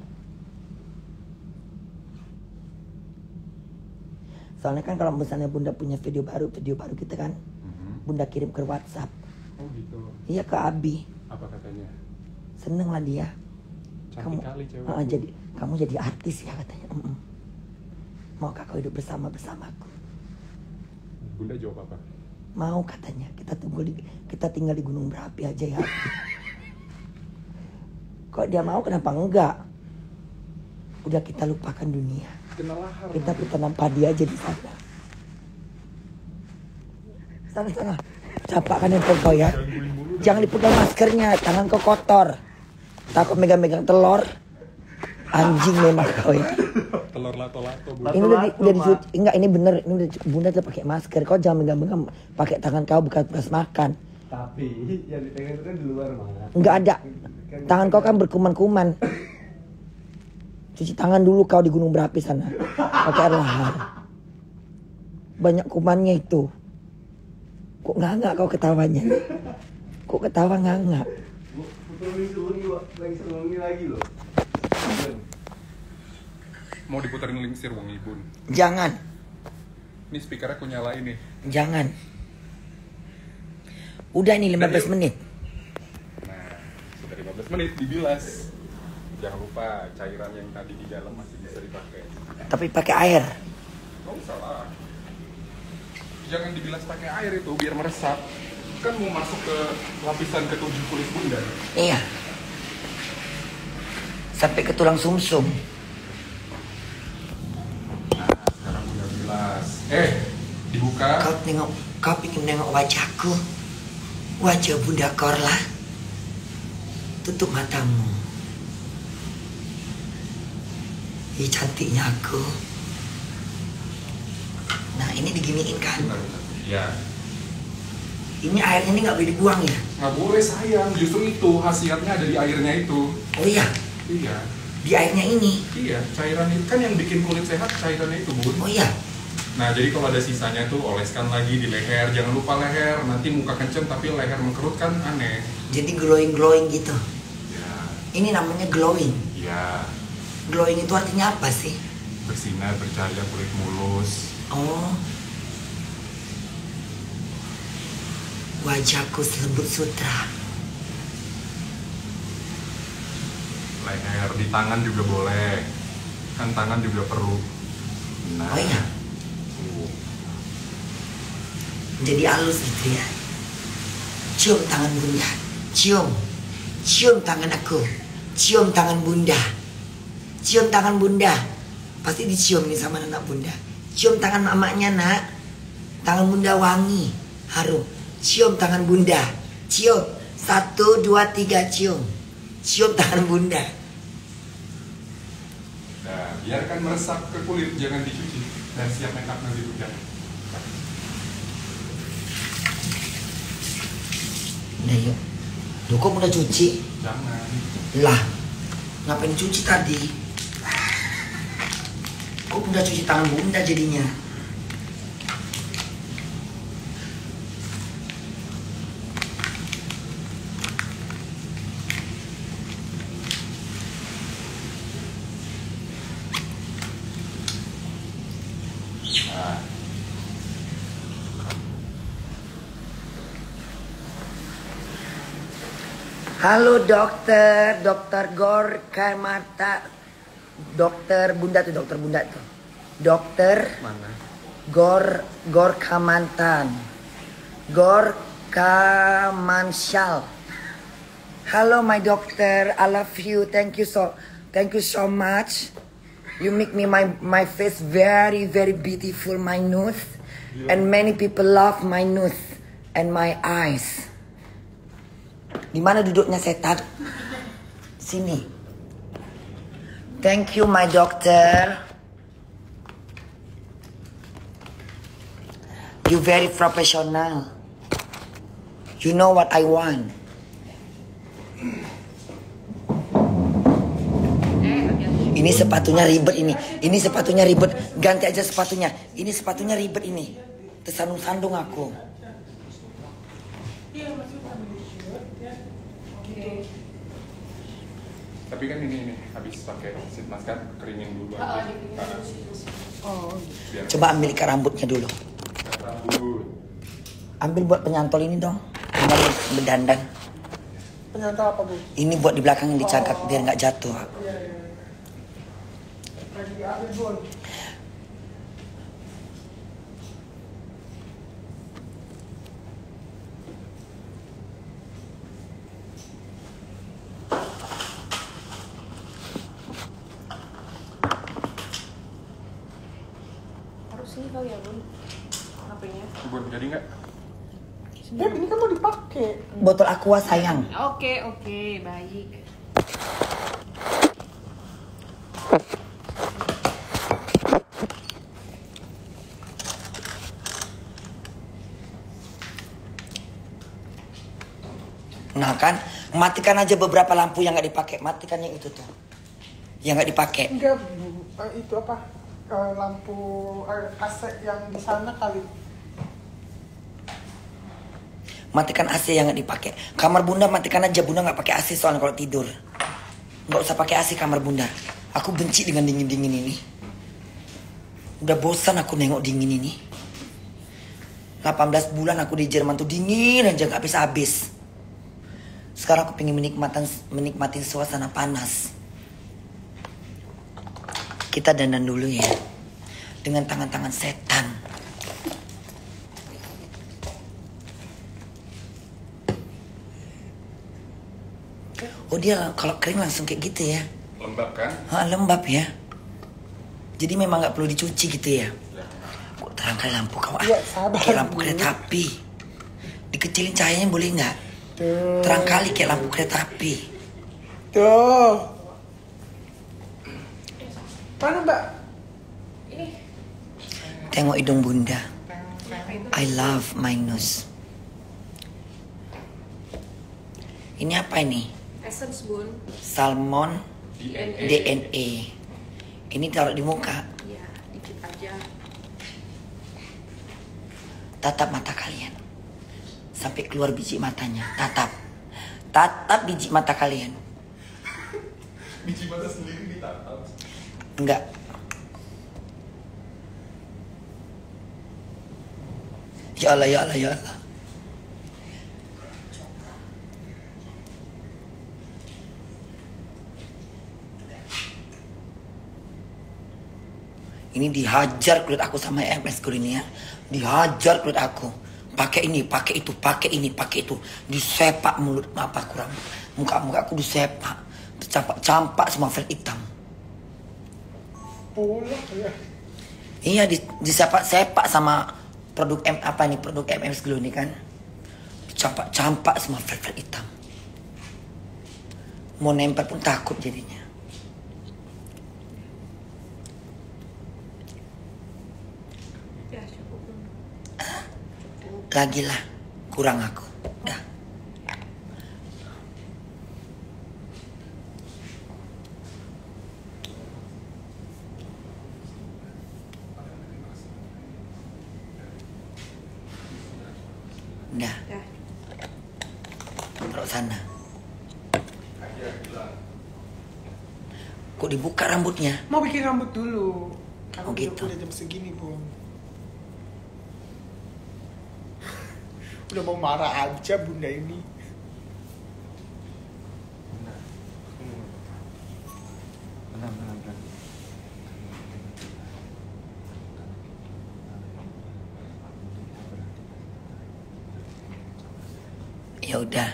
Soalnya kan kalau misalnya bunda punya video baru, video baru kita kan, Mhm. bunda kirim ke WhatsApp. Oh gitu. Iya ke Abi, Apa katanya? seneng lah dia. Cantik kali cewek. Ah, jadi kamu jadi artis ya katanya. Mm-mm. Maukah kau hidup bersama bersamaku? Bunda jawab apa? Mau katanya. Kita tunggu di, kita tinggal di gunung berapi aja ya. Kok dia mau kenapa enggak? Udah kita lupakan dunia. Kena lahar. Kita bertanam padi aja di sana. Sana sana. Capakan handphone kau ya. Gangguin mulu. Jangan dipegang maskernya, tangan kau kotor. Takut megang-megang telur. Anjing memang kau ya. Telur lato-lato bu. Ini udah, di, udah dicuci. Enggak, ini bener. Ini udah bunda tuh pakai masker. Kau jangan megang-megang pakai tangan kau bekas-bekas makan. Tapi yang dipegang itu kan di luar mana? Enggak ada. Tangan kau kan berkuman-kuman. Cuci tangan dulu kau di gunung berapi sana. Pakai air lahar. Banyak kumannya itu. Kok nganga kau ketawanya? Kok ketawa nganga? Lagi sewengi lagi loh. Mau diputerin lingsir wangi bun. Jangan. Ini speakernya aku nyalain nih. Jangan. Udah nih lima belas menit. Nah, sudah lima belas menit dibilas. Jangan lupa cairan yang tadi di dalam masih bisa dipakai. Tapi pakai air. Nggak usah lah. Jangan dibilas pakai air itu biar meresap. Kan mau masuk ke lapisan ketujuh kulit bunda. Iya. Sampai ke tulang sumsum. Nah, sekarang udah bilas. Eh, dibuka. Kau tengok, kau pikir nengok wajahku. Wajah Bunda Korla. Tutup matamu. Ih, cantiknya aku. Nah, ini diginiin kan? Ya. Ini airnya ini nggak boleh dibuang ya? Nggak boleh sayang, justru itu khasiatnya ada di airnya itu. Oh iya, Iya. di airnya ini. Iya, cairan itu kan yang bikin kulit sehat cairannya itu bun. Oh iya. Nah jadi kalau ada sisanya tuh oleskan lagi di leher, jangan lupa leher. Nanti muka kenceng tapi leher mengkerut kan aneh. Jadi glowing-glowing gitu. Ya. Ini namanya glowing. Ya. Glowing itu artinya apa sih? Bersinar, bercahaya, kulit mulus. Oh. Wajahku selembut sutra. Leher, di tangan juga boleh. Kan tangan juga perlu. Nah. Oh iya. Tuh. Jadi halus gitu ya. Cium tangan bunda. Cium. Cium tangan aku. Cium tangan bunda. Cium tangan bunda. Pasti dicium nih sama anak bunda. Cium tangan mamanya nak. Tangan bunda wangi. Harum. Cium tangan bunda. Cium. Satu, dua, tiga, cium. Cium tangan bunda. Nah, biarkan meresap ke kulit, jangan dicuci. Dan siap make up nanti bunda. Nah yuk. Loh kok udah cuci? Jangan. Lah. Ngapain cuci tadi? Kok udah cuci tangan bunda jadinya? Nah. Halo dokter, dokter Gor Kamata, dokter bunda tuh, dokter bunda tuh, dokter Mana? Gor Gor Kamantan, Gor Kamansyal. Halo my doctor, I love you, thank you so, thank you so much. You make me my my face very very beautiful, my nose, and many people love my nose and my eyes. Di mana duduknya setan? Sini. Thank you my doctor. You very professional. You know what I want. Ini sepatunya ribet ini. Ini sepatunya ribet. Ganti aja sepatunya. Ini sepatunya ribet ini. Tersandung-sandung aku. Tapi kan ini ini habis pakai sheet mask kan keringin dulu aja. Nah, Oh, biar Coba ambil ikat rambutnya dulu. rambut. Ambil buat penyantol ini dong. Ambil berdandan. Penyantol apa bu? Ini buat di belakang yang dicagak biar nggak jatuh. Lagi ambil bu. Harus ini kali ya bun, H P-nya. Bun, jadi nggak? Beb ini kan mau dipakai. Botol aqua sayang. Oke oke baik. Nah kan, matikan aja beberapa lampu yang nggak dipakai. Matikan yang itu tuh, yang nggak dipakai. Enggak bu, uh, itu apa? Uh, lampu uh, A C yang di sana kali. Matikan A C yang nggak dipakai. Kamar bunda matikan aja, bunda nggak pakai A C soalnya kalau tidur. Nggak usah pakai A C kamar bunda. Aku benci dengan dingin dingin ini. Udah bosan aku nengok dingin ini. delapan belas bulan aku di Jerman tuh dingin aja nggak habis-habis. Sekarang aku pengen menikmatin menikmatin suasana panas. Kita dandan dulu ya. Dengan tangan-tangan setan. Oh dia kalau kering langsung kayak gitu ya? Lembab kan? Ah, lembab ya. Jadi memang nggak perlu dicuci gitu ya? Kok terang kali lampu kau? Ya, sabar, kayak lampu Bu. kereta api. Dikecilin cahayanya boleh nggak? Tuh. Terang kali kayak lampu kereta api. Tuh. Mana mbak? Tengok hidung bunda. I love my nose. Ini apa ini? Essence bun. Salmon D N A. Ini taruh di muka. Iya, dikit aja. Tatap mata kalian. Sampai keluar biji matanya. Tatap. Tatap biji mata kalian. Biji mata sendiri ditatap. Enggak. Ya Allah, ya Allah, ya Allah. Ini dihajar kulit aku sama M S Kurnia. Dihajar kulit aku. Pakai ini, pakai itu, pakai ini, pakai itu. Disepak mulut apa kurang. Muka-muka aku disepak. Campak-campak semua felt hitam. Boleh ya. Iya, di, disepak-sepak sama produk M apa nih, produk M S Glow ini kan. Campak-campak semua felt hitam. Mau nempel pun takut jadinya. Ya cukup bun. Lagi lah, kurang aku. Dah. Dah. Ya. Taruh sana. Kok dibuka rambutnya? Mau bikin rambut dulu. Oh, Karena gitu. udah jam segini bun. Udah mau marah aja bunda ini. Tenang, tenang, tenang. Ya udah.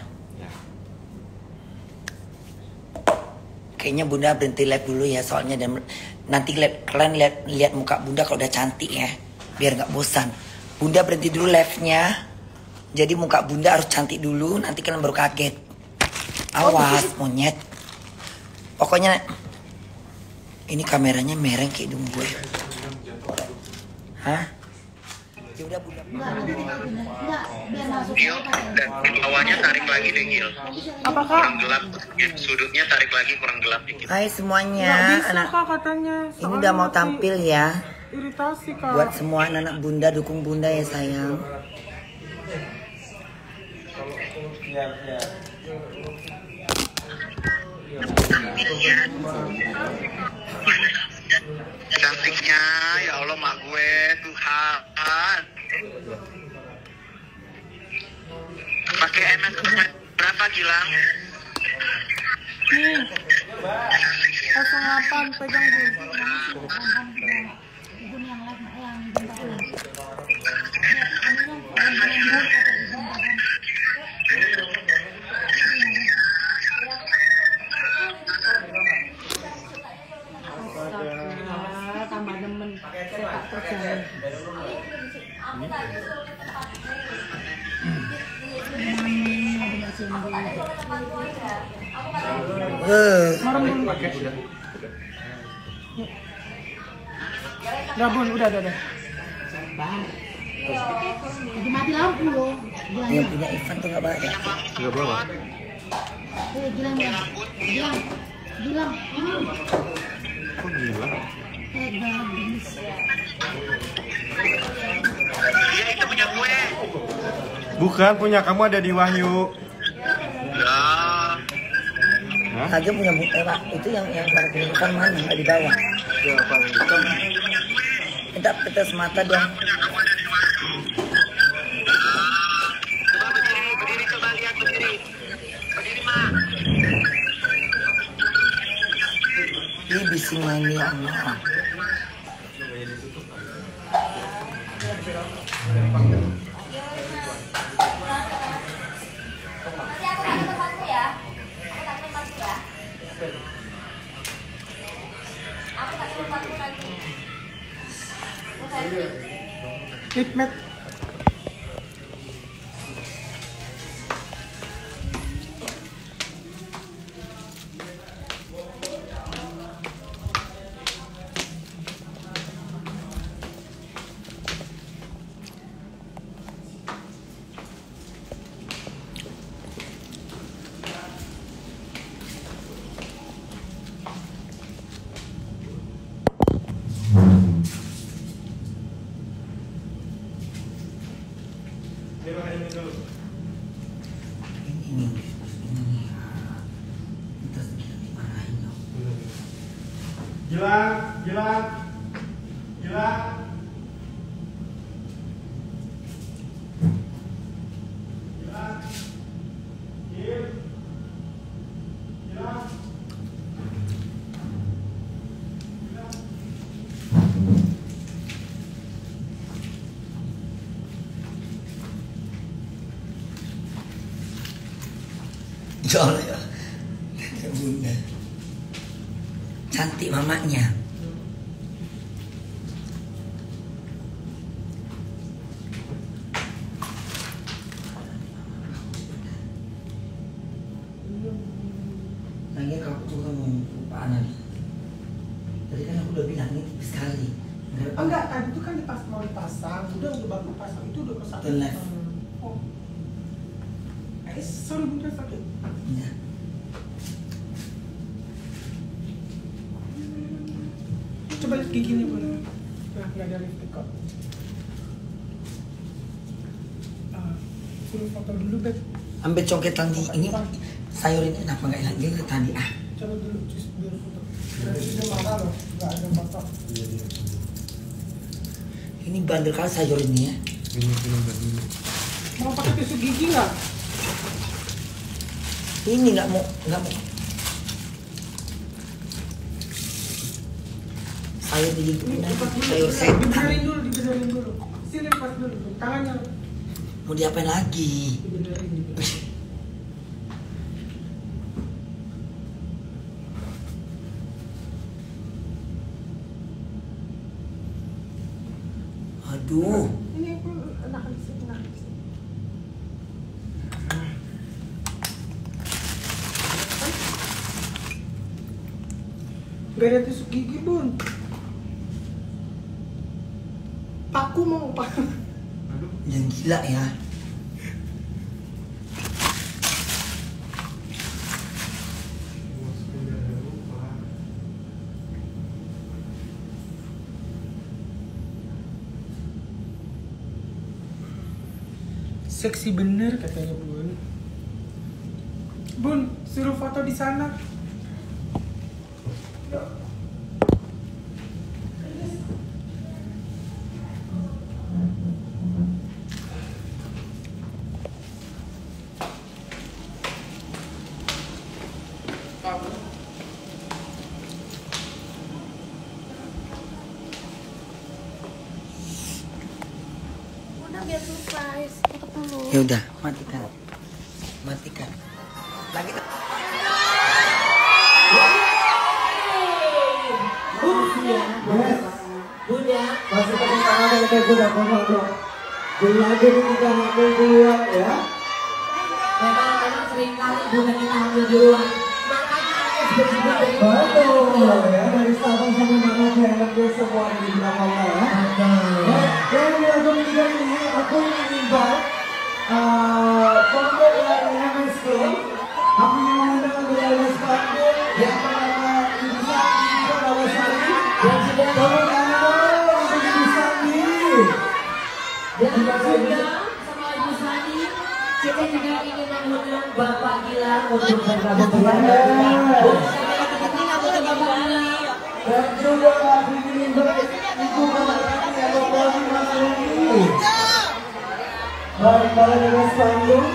Kayaknya bunda berhenti live dulu ya soalnya dan nanti lihat kalian lihat lihat muka bunda kalau udah cantik ya biar nggak bosan. Bunda berhenti dulu live-nya. Jadi muka bunda harus cantik dulu nanti kalian baru kaget. Awas monyet. Pokoknya ini kameranya mereng kayak hidung gue. Hah? Ya udah bunda. Enggak, biar masuk. Gil, dan di bawahnya tarik lagi deh Gil. Apakah? Kurang gelap, sudutnya tarik lagi kurang gelap dikit. Hai semuanya, Nggak bisa anak. kak katanya. Ini Soalnya udah mau masih tampil ya. Iritasi kak. Buat semua anak-anak bunda dukung bunda ya sayang. Cantiknya, ya Allah mak gue, Tuhan. Pakai M S berapa Gilang? Nih. nol delapan pegang bun. Bun yang live yang bunda. Astaga, tambah demen. Sepak terjang. Eh, Udah bun, udah, udah, udah. Lagi mati lampu loh. Yang punya Ivan tuh nggak banyak. Nggak bawa. Eh, Gilang ya. Gilang. Gilang. Kok gila? Eh, bagus. Iya itu punya gue. Bukan, punya kamu ada di Wahyu. Lah. Hah? Aja punya bukti eh, Pak. Itu yang yang para penumpang mana nggak di bawah. Ya, apa hitam? Minta tetes mata dong. Coba berdiri, berdiri coba lihat berdiri. Berdiri mah. Ih, bising main ya Allah. Hikmet. Ini ini kita sedikit dimarahin dong. Gilang, Gilang, Gilang. Gilang. Gil. Gilang. Ya Allah ya. Ya bunda. Cantik mamanya. Lagi aku tuh kamu lupaan lagi. Tadi kan aku udah bilang ini tipis sekali. Enggak, Enggak, tadi itu kan dipas mau dipasang, udah udah baru pasang itu udah pasang. The left. Oh. Eh, sorry bunda sakit. Enggak. Coba lihat giginya bunda. Nah, nggak ada lipstick kok. Ah, suruh foto dulu beb. Ambil coketan di ini sayur ini kenapa nggak enak gitu tadi ah. Coba dulu cus biar foto. Nanti dia marah loh, nggak ada foto. Ini bandel kali sayur ini ya. Ini ini ini. Mau pakai tisu gigi nggak? Ini nggak mau nggak mau. Sayur di Ini lepas dulu. sayur setan. Dibenerin dulu, dibenerin dulu. Sini lepas dulu, tangannya Mau diapain lagi? dibenerin. dibenerin. Aduh. Ini aku enak di sini, enak di sini. Gak ada tusuk gigi bun. Paku mau pak. Yang gila ya. Seksi bener katanya bun. Bun, suruh foto di sana. Udah biar surprise. Tutup dulu. Ya udah, matikan. Matikan. Lagi Bunda, masih tepuk tangan yang kayak sudah ngomong dong. Lagi kita hamil duluan ya. Memang memang sering kali bunda kita hamil duluan. Makanya anaknya Betul ya, dari Sabang sampai Merauke hampir semua di belakangnya ya. Dan di lagu ketiga ini aku ingin invite kelompok dari M S K. Aku ingin mengundang dari M S K yang pertama Ibu Sandi, Ibu Rawasari, dan juga tolong kanan untuk Ibu Sandi. Dan juga sama Ibu Sandi, kita juga ingin mengundang Bapak Gilang untuk bergabung bersama. Dan juga aku ingin invite Ibu Kamarani atau Bapak Mas Rudi. Bareng-bareng dengan Spanduk.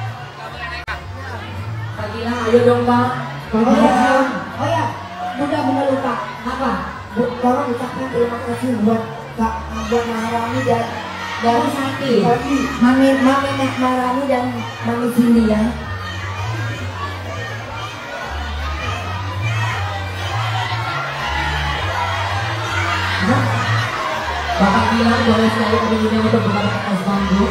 Pak Gilang, ayo dong Pak. Pak Gilang. Oh ya, Bunda Bunda lupa. Apa? Tolong ucapkan terima kasih buat Kak buat Maharani dan dan Santi. Mami Mami Maharani dan Mami Cindy ya. Bapak Gilang boleh sekali kami untuk berkata Spanduk.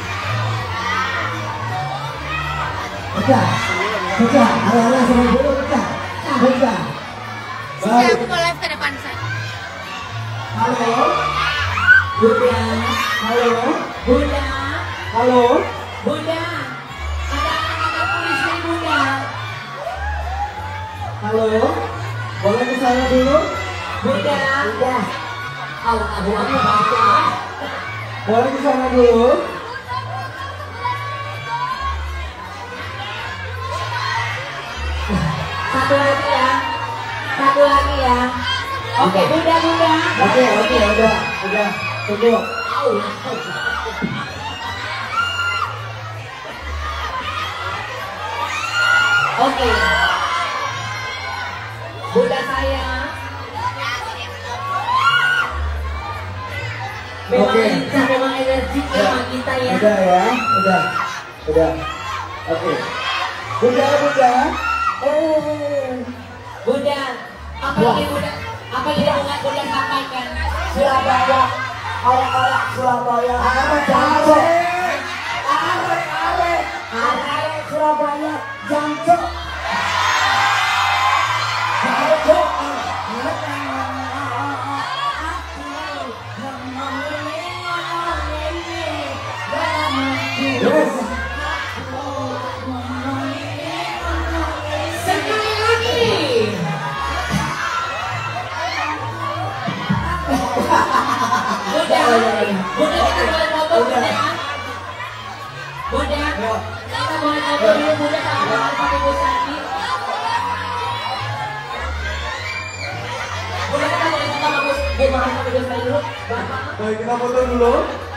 Pecah, pecah, arah-arah sama dulu pecah, pecah. Sudah aku mau live ke depan saya. Halo, Bunda, halo, Bunda, halo, Bunda, ada anak-anak tulis dari Bunda. Halo, boleh ke saya dulu? Bunda, Bunda, Allah Abu Akbar. Boleh ke sana dulu? Satu lagi ya, satu lagi ya. Oke, Bunda, Bunda. Oke, oke, udah, udah, tunggu. Oke, Bunda saya. Memang kita, memang energi memang kita ya. Udah ya, udah, udah. Oke, Bunda, Bunda. Eh, Bunda, apa yang Bunda, apa yang Bunda Bunda sampaikan? Surabaya, orang-orang Surabaya, arek, arek, arek, arek, arek Surabaya, jancuk, jancuk, yes. Bunda, kita boleh foto Bunda ya? Bunda, kita boleh foto dulu Bunda sama sama Ibu Sandi. Bunda, kita boleh foto sama Bu Mahal sama Ibu Sandi dulu. Baik, kita foto dulu.